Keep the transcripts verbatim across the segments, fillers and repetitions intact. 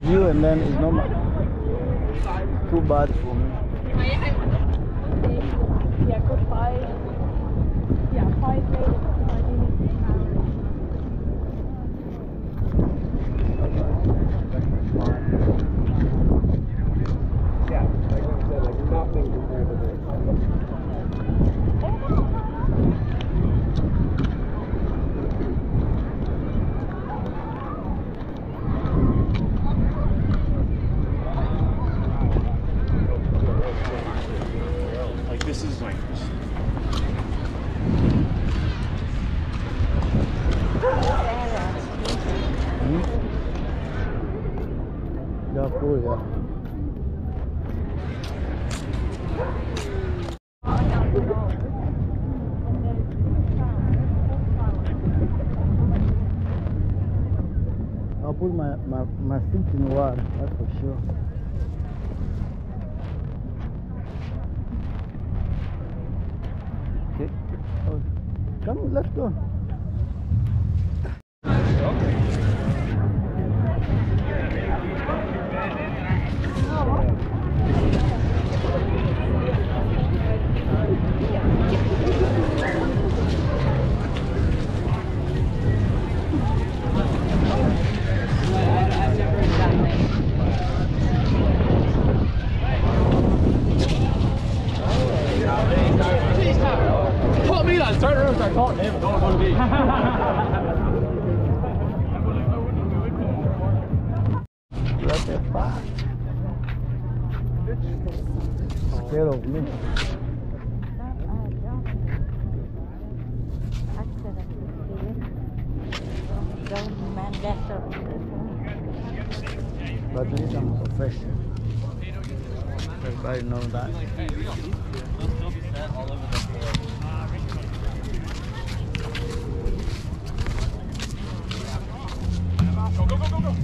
You and then it's not too bad for me. Yeah, goodbye. Yeah, five later. Yeah, like I said, like nothing compared to this. Like this is like Hmm? Yeah, cool, yeah. I'll put my, my, my feet in water, that's for sure. Okay. Oh, come, let's go. Call me on start or start calling him. Don't want to be. What the fuck? Scared of me. But at least I'm a professional. Everybody knows that. Go, go, go, go, go.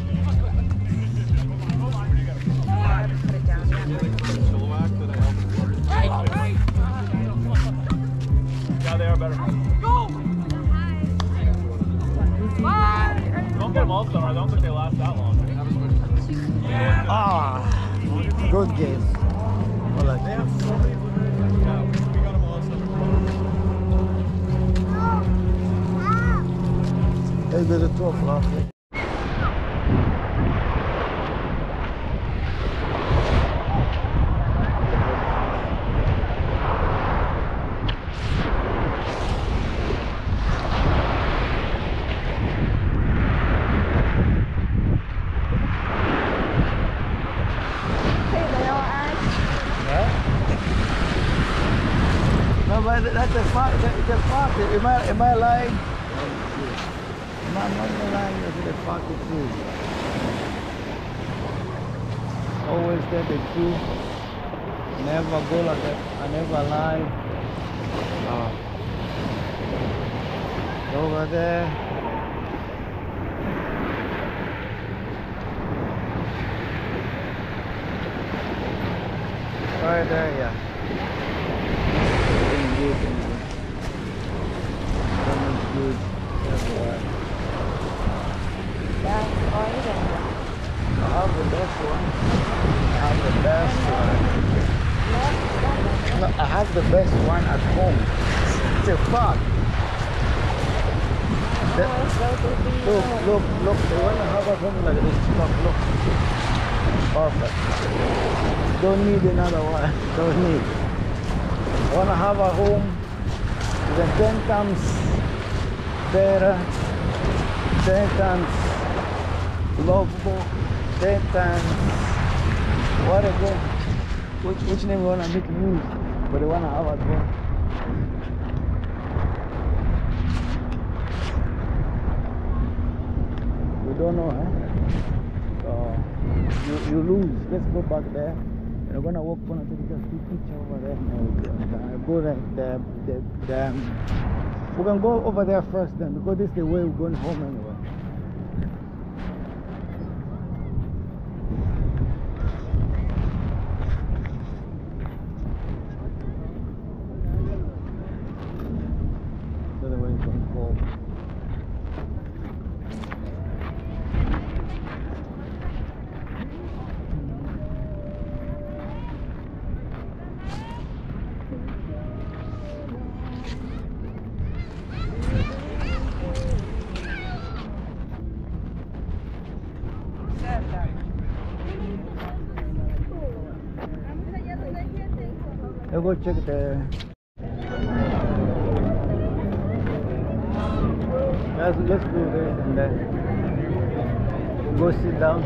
Yeah, they are better. Go! Don't get them all summer. I don't think they last that long. Ah, good game. I like They it. have so many. Yeah, we got them all summer. It's been a tough last week. No, but that's a fact. That's a fact. Am I, am I lying? Am I not lying? That's a fact. It's true. Always tell the truth. Never go like that. I never lie. Oh. Over there. Right there, yeah. Doing good, doing good. Coming good. That's right. I have the best one. I have the best one. No, I have the best one at home. It's a fact. The, look, look, look. The one I have at home like this. Look, look. Perfect. Don't need another one. Don't need. The one I have at home is a ten times better, ten times lovable, ten times what again? Which, which name you want to make use? But the one I have at home. You don't know, huh? So you, you lose. Let's go back there. We're gonna walk on until we just see picture over there. No, go there. The, the, the, we're gonna go over there first then, because this is the way we're going home anyway. That's the way it's going home. I'll go check there. Let's, let's do this and then go sit down.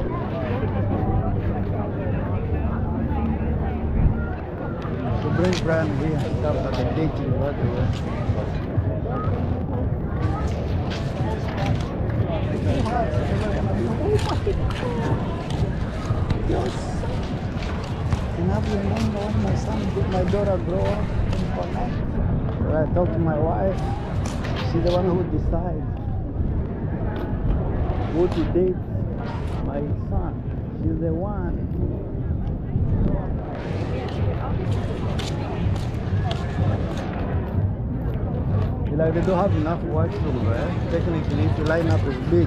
To bring Brian here and stuff like the dating right away. Enough, you know, my son, my daughter grow up and connect. So I talk to my wife. She's the one who decides who to date. My son, she's the one. Like they don't have enough washroom, right? Technically, to line up is big.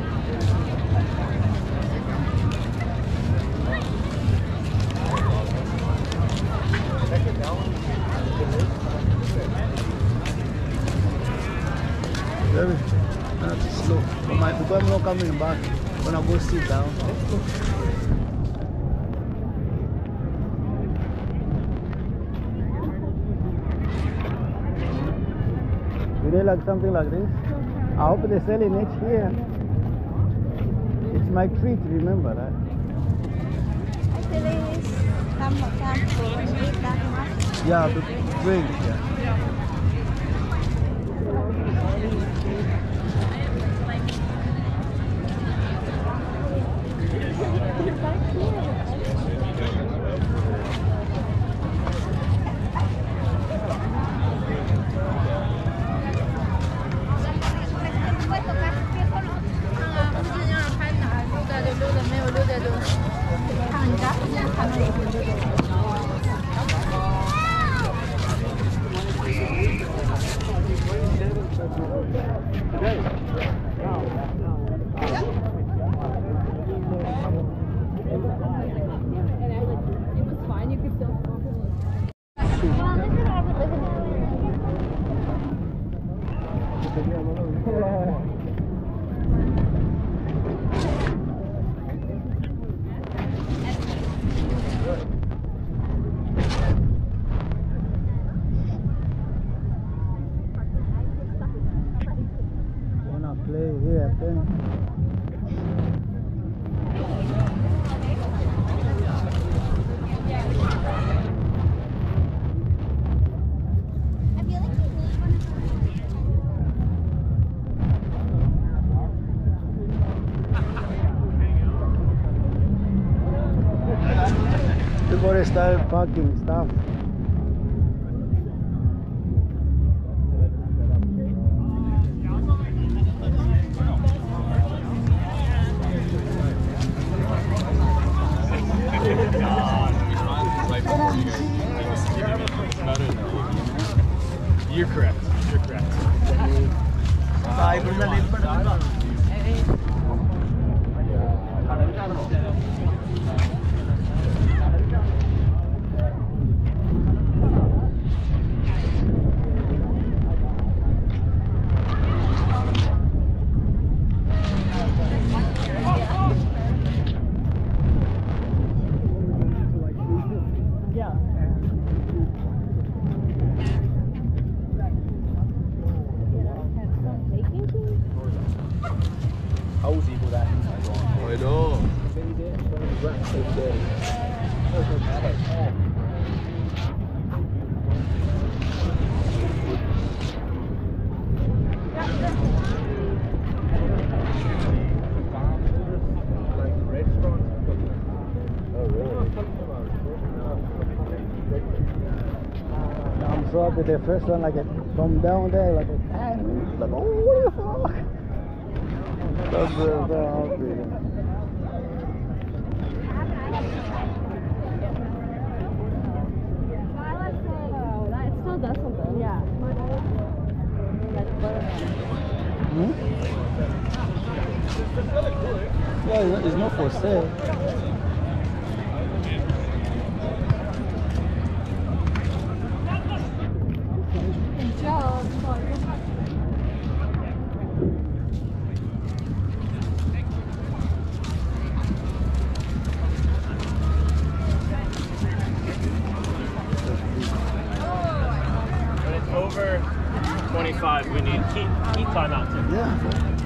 Very not slow. But my, because I'm not coming back, I'm gonna go sit down. Do they like something like this? I hope they're selling it here. It's my treat, remember that? Actually, some of them don't eat that much. Yeah, the drink, yeah. Before they started parking stuff. You're correct. You're correct. I know. I'm so happy the first one, like, from down there, like, and like, oh, what the fuck? That's uh, so happy. That still does something. Yeah. Hmm? Yeah, it's not, it's not for sale. try not to. Yeah.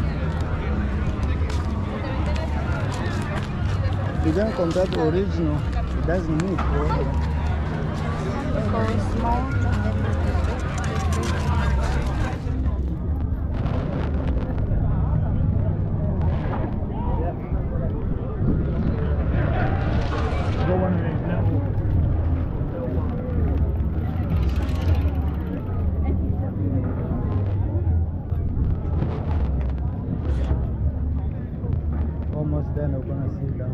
You don't compare to original. It doesn't need water. Go small and then Go one of these now. Almost done. We're gonna sit down.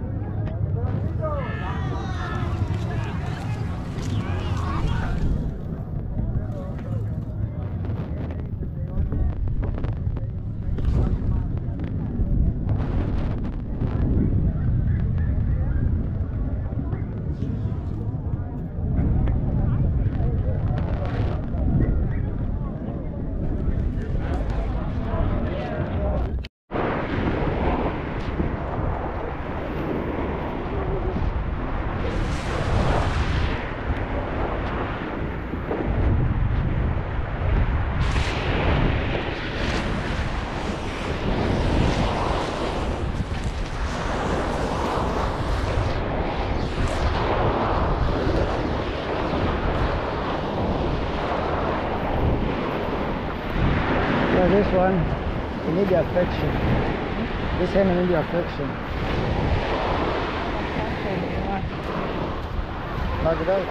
Yeah, this one, you need the affection. This hand need the affection. Like that.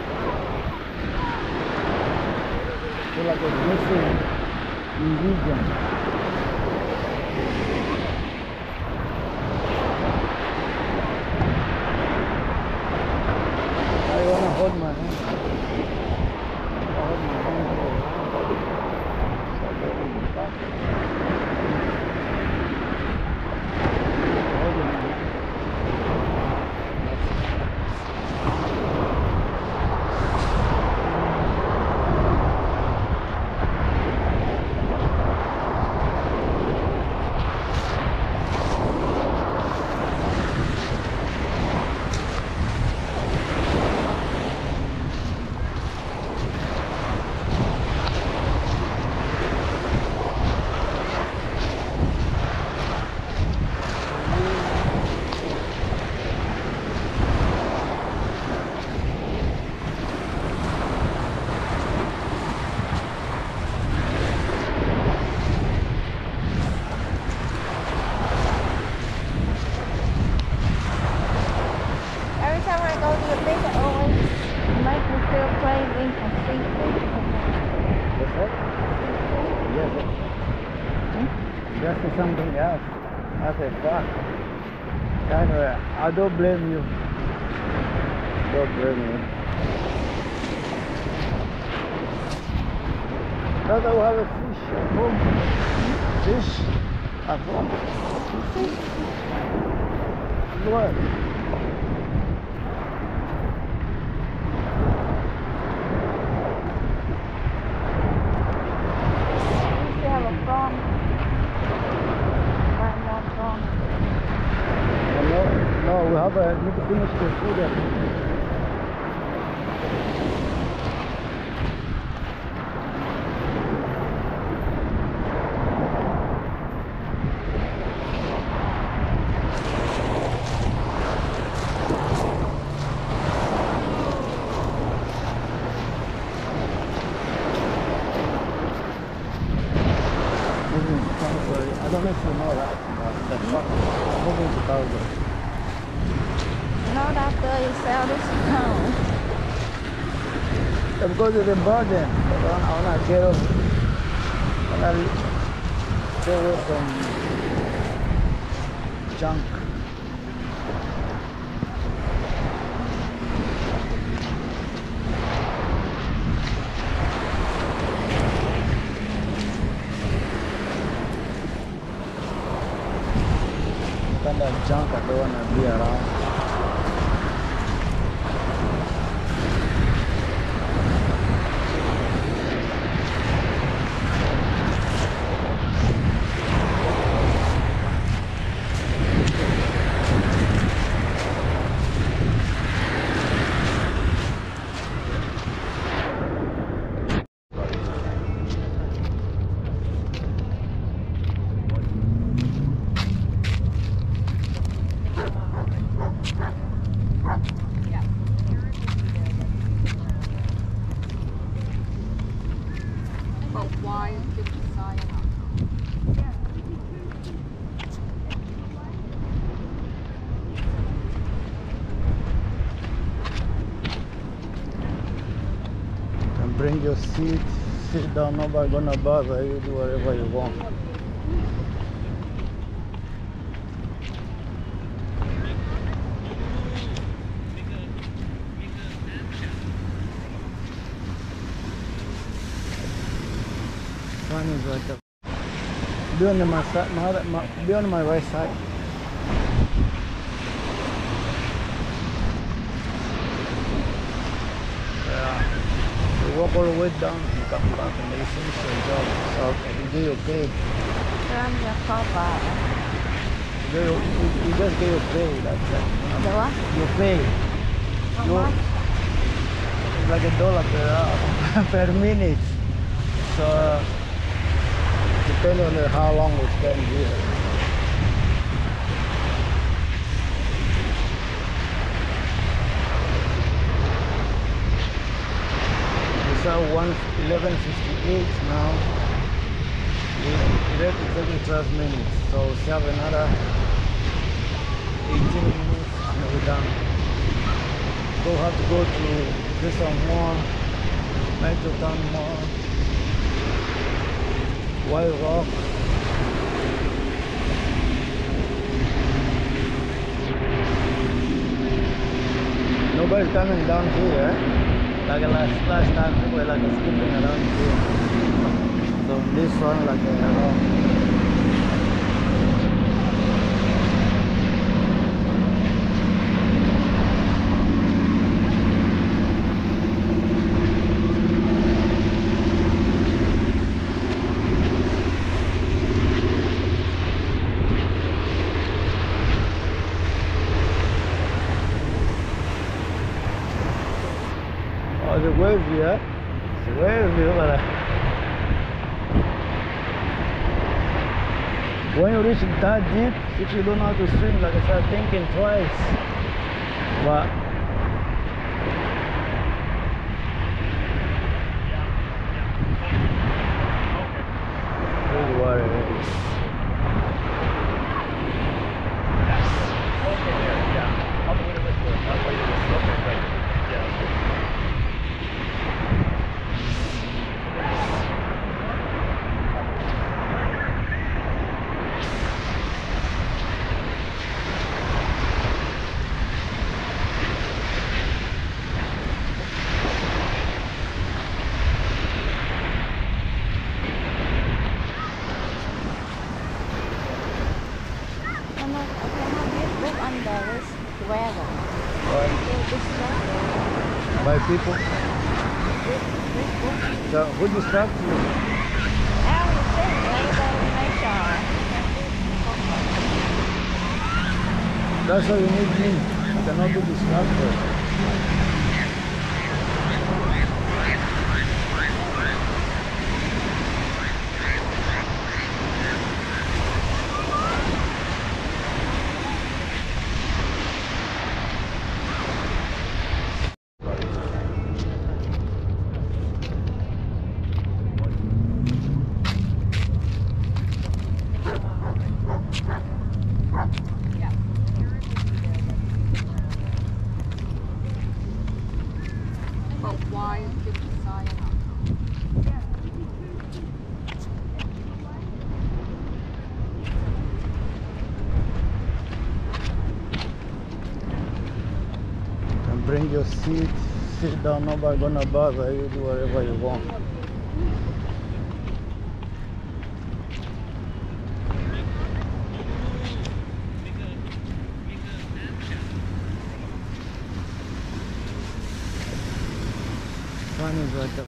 Feel like it's missing ingredient. I wanna hold my hand. I hold my hand here. So I go in the back. Hold it in the back. every time I go to the beach, it always makes me feel craving for seafood. What's that? Yes. Just something else. I said, fuck. Anyway, I don't blame you. Don't blame you. Rather we have a fish at home. Fish at home. What? We used to have a prawn. One more prawn. No, no, we have a, need to finish the food. I don't know if you know that, but the truck is moving to Calgary. Not after you sell this town. I'm going to the burden. I want to get up. I want to stay away from junk. Kind of junk I don't want to be around. Bring your seat, sit down, nobody gonna bother you, do whatever you want. One is right up. Be on my side, my, other- my, be on my right side. Yeah. You walk all the way down and come back and they finish your job. So you do your pay. Run your cover. You, do your- you, you just get your pay, that's it. The what? Your pay. How You- much? It's like a dollar per hour, per minute. So depending on the- how long we spend here. It's uh, one eleven fifty-eight now. It- It's exactly twelve minutes, so we have another eighteen minutes and we're done. So we have to go to this one more, Metrotown Mall, White Rock. Nobody's coming down here, eh? Like last last time, people were like skipping around here. So this one, like uh, around. Oh, the wave here. It's a wave here, but when you reach that deep, if you don't know how to swim, like I start thinking twice. But there's water already. Okay, there, yeah. I'll put it this way. I'll put it this way. Okay, great. Yeah. I'm not, I cannot get look under this weather. By, It's distracting. by people. This, this book. So who distracts you? Everything, everything nature. That's why you need me. You cannot be distracted. But why did you sign up? And bring your seat, sit down, nobody gonna bother you, do whatever you want. One is right up.